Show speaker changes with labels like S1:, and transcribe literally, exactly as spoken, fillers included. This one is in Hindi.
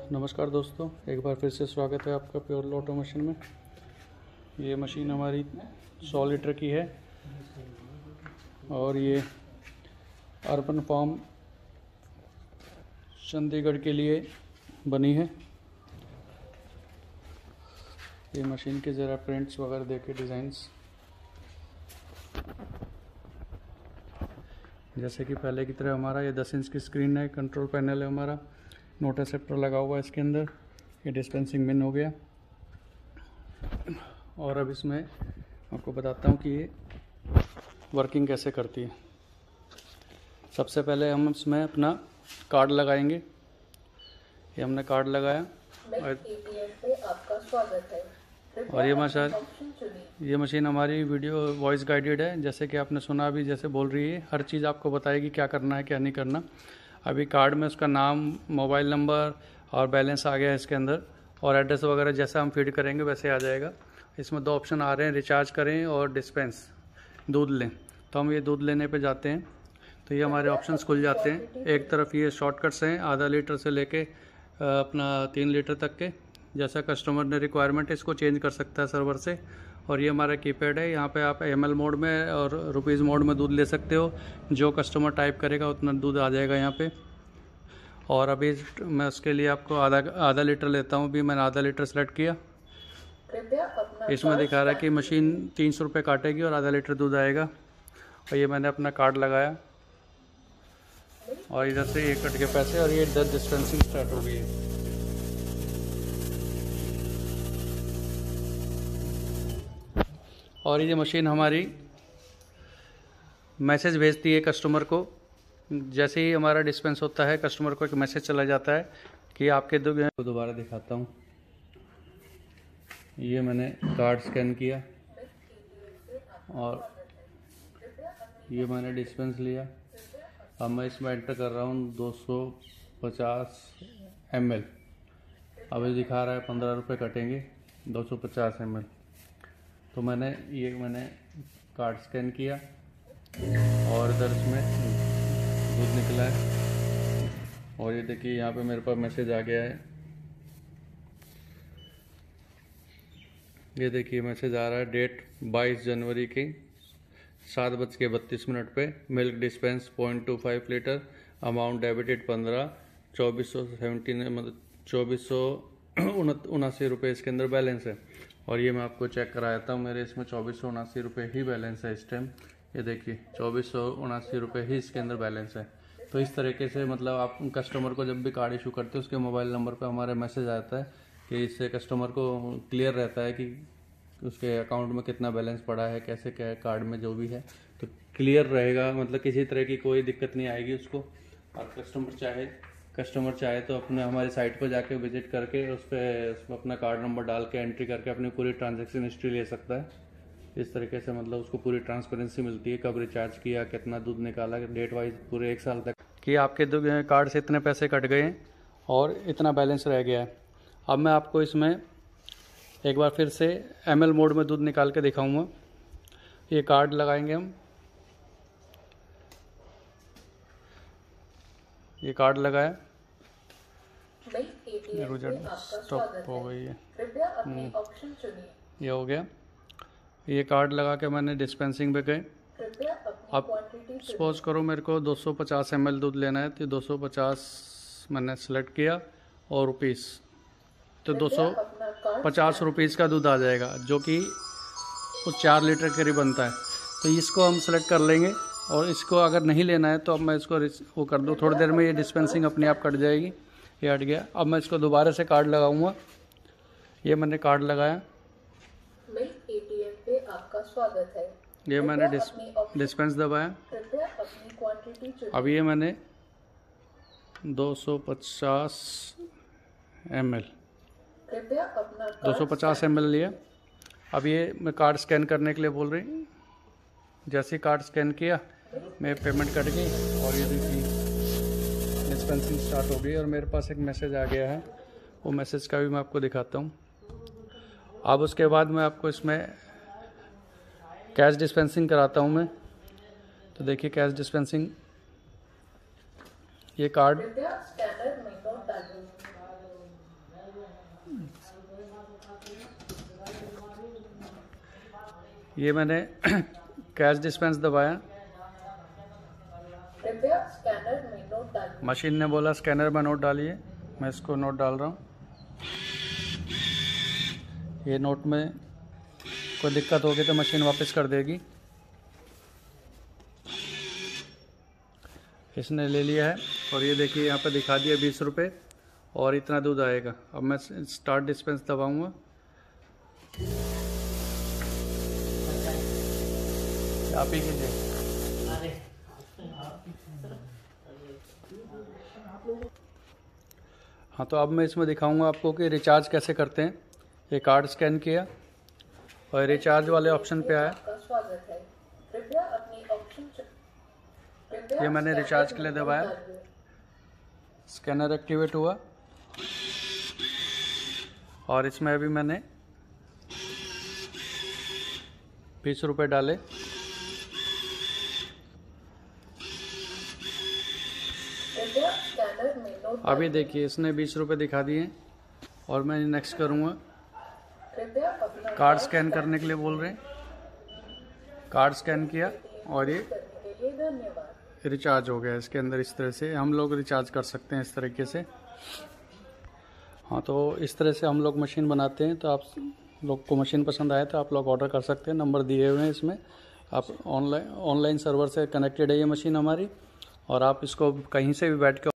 S1: नमस्कार दोस्तों, एक बार फिर से स्वागत है आपका प्योर ऑटो मशीन में। ये मशीन हमारी सौ लीटर की है और ये अर्बन फार्म चंडीगढ़ के लिए बनी है। ये मशीन के ज़रा प्रिंट्स वगैरह देखे, डिज़ाइंस जैसे कि पहले की तरह हमारा ये दस इंच की स्क्रीन है, कंट्रोल पैनल है, हमारा नोट एक्सेप्टर लगा हुआ है इसके अंदर। ये डिस्पेंसिंग बिन हो गया। और अब इसमें आपको बताता हूँ कि ये वर्किंग कैसे करती है। सबसे पहले हम इसमें अपना कार्ड लगाएंगे। ये हमने कार्ड लगाया और,
S2: आपका स्वागत है।
S1: और ये मशीन ये मशीन हमारी वीडियो वॉइस गाइडेड है। जैसे कि आपने सुना अभी, जैसे बोल रही है, हर चीज़ आपको बताएगी क्या करना है क्या नहीं करना। अभी कार्ड में उसका नाम, मोबाइल नंबर और बैलेंस आ गया है इसके अंदर, और एड्रेस वगैरह जैसा हम फीड करेंगे वैसे आ जाएगा। इसमें दो ऑप्शन आ रहे हैं, रिचार्ज करें और डिस्पेंस, दूध लें। तो हम ये दूध लेने पे जाते हैं तो ये हमारे ऑप्शंस खुल जाते हैं। एक तरफ ये शॉर्टकट्स हैं, आधा लीटर से लेके अपना तीन लीटर तक के। जैसा कस्टमर ने रिक्वायरमेंट है इसको चेंज कर सकता है सर्वर से। और ये हमारा कीपैड है, यहाँ पे आप एम एल मोड में और रुपीज़ मोड में दूध ले सकते हो। जो कस्टमर टाइप करेगा उतना दूध आ जाएगा यहाँ पे। और अभी मैं उसके लिए आपको आधा आधा लीटर लेता हूँ। अभी मैंने आधा लीटर सेलेक्ट किया। इसमें दिखा रहा है कि मशीन तीन सौ रुपये काटेगी और आधा लीटर दूध आएगा। और ये मैंने अपना कार्ड लगाया और इधर से ये कट के पैसे, और ये इधर डिस्पेंसिंग स्टार्ट हो गई है। और ये मशीन हमारी मैसेज भेजती है कस्टमर को। जैसे ही हमारा डिस्पेंस होता है, कस्टमर को एक मैसेज चला जाता है कि आपके दूध को दोबारा दिखाता हूँ। ये मैंने कार्ड स्कैन किया और ये मैंने डिस्पेंस लिया। अब मैं इसमें एंटर कर रहा हूँ दो सौ पचास एम एल। अब ये दिखा रहा है पंद्रह रुपये कटेंगे, दो सौ पचास एम एल। तो मैंने ये मैंने कार्ड स्कैन किया और इधर इसमें दूध निकला है। और ये देखिए यहाँ पे मेरे पास मैसेज आ गया है। ये देखिए मैसेज आ रहा है, डेट बाईस जनवरी की सात बज के बत्तीस मिनट पे, milk dispense point two five litre, amount debited पंद्रह, चौबीस सौ सेवनटीन मतलब चौबीस सौ उनासी रुपये इसके अंदर बैलेंस है। और ये मैं आपको चेक कराता हूँ, मेरे इसमें चौबीस सौ उनासी रुपये ही बैलेंस है इस टाइम। ये देखिए चौबीस सौ उनासी रुपये ही इसके अंदर बैलेंस है। तो इस तरीके से मतलब आप कस्टमर को जब भी कार्ड इशू करते हो उसके मोबाइल नंबर पे हमारे मैसेज आता है कि इससे कस्टमर को क्लियर रहता है कि उसके अकाउंट में कितना बैलेंस पड़ा है, कैसे क्या है, कार्ड में जो भी है तो क्लियर रहेगा। मतलब किसी तरह की कोई दिक्कत नहीं आएगी उसको। और कस्टमर चाहे कस्टमर चाहे तो अपने हमारी साइट पर जाके विजिट करके उस पर उसमें अपना कार्ड नंबर डाल के एंट्री करके अपनी पूरी ट्रांजैक्शन हिस्ट्री ले सकता है। इस तरीके से मतलब उसको पूरी ट्रांसपेरेंसी मिलती है, कब रिचार्ज किया, कितना दूध निकाला, डेट वाइज पूरे एक साल तक कि आपके कार्ड से इतने पैसे कट गए हैं और इतना बैलेंस रह गया है। अब मैं आपको इसमें एक बार फिर से एम एल मोड में दूध निकाल के दिखाऊंगा। ये कार्ड लगाएंगे हम, ये कार्ड लगाया, स्टॉप हो गई है, ये हो गया। ये कार्ड लगा के मैंने डिस्पेंसिंग पे गए। अब सपोज करो मेरे को दो सौ पचास एम एल दूध लेना है तो दो सौ पचास मैंने सेलेक्ट किया और रुपीस, तो दो सौ पचास रुपीज़ का दूध आ जाएगा जो कि कुछ चार लीटर करीब बनता है। तो इसको हम सेलेक्ट कर लेंगे। और इसको अगर नहीं लेना है तो अब मैं इसको वो कर दूँ, थोड़ी देर में ये डिस्पेंसिंग अपने आप कट जाएगी। ये हट गया। अब मैं इसको दोबारा से कार्ड लगाऊंगा। ये मैंने कार्ड लगाया,
S2: पे आपका स्वागत है।
S1: ये मैंने डिस, डिस्पेंस दबाया। अब ये मैंने दो सौ पचास एम एल दो सौ पचास एम एल लिया। अब ये मैं कार्ड स्कैन करने के लिए बोल रही। जैसे कार्ड स्कैन किया मैं पेमेंट कट गई और ये देखिए डिस्पेंसिंग स्टार्ट हो गई और मेरे पास एक मैसेज आ गया है। वो मैसेज का भी मैं आपको दिखाता हूँ। अब उसके बाद मैं आपको इसमें कैश डिस्पेंसिंग कराता हूँ मैं। तो देखिए कैश डिस्पेंसिंग, ये कार्ड ये मैंने कैश डिस्पेंस दबाया,
S2: कृपया स्कैनर में नोट डालिए।
S1: मशीन ने बोला स्कैनर में नोट डालिए, मैं इसको नोट डाल रहा हूँ। ये नोट में कोई दिक्कत होगी तो मशीन वापस कर देगी। इसने ले लिया है और ये देखिए यहाँ पे दिखा दिया बीस रुपये और इतना दूध आएगा। अब मैं स्टार्ट डिस्पेंस दबाऊंगा। आप ही कीजिए। हाँ, तो अब मैं इसमें दिखाऊंगा आपको कि रिचार्ज कैसे करते हैं। ये कार्ड स्कैन किया और रिचार्ज वाले ऑप्शन पे आया।
S2: आपका स्वागत है। कृपया अपनी ऑप्शन कृपया
S1: ये मैंने
S2: स्कैनर
S1: रिचार्ज के लिए
S2: में नोट
S1: दबाया,
S2: डालिए।
S1: स्कैनर एक्टिवेट हुआ और इसमें अभी मैंने बीस रुपये डाले।
S2: कृपया स्कैनर में नोट
S1: अभी
S2: डालिए।
S1: देखिए इसने बीस रुपये दिखा दिए और मैं नेक्स्ट करूँगा।
S2: कृपया अपना
S1: कार्ड स्कैन करने के लिए बोल रहे हैं, कार्ड स्कैन किया और ये
S2: करने के लिए धन्यवाद।
S1: रिचार्ज हो गया। इसके अंदर इस तरह से हम लोग रिचार्ज कर सकते हैं, इस तरीके से। हाँ, तो इस तरह से हम लोग मशीन बनाते हैं। तो आप लोग को मशीन पसंद आए तो आप लोग ऑर्डर कर सकते हैं, नंबर दिए हुए हैं इसमें। आप ऑनलाइन ऑनलाइन सर्वर से कनेक्टेड है ये मशीन हमारी, और आप इसको कहीं से भी बैठ के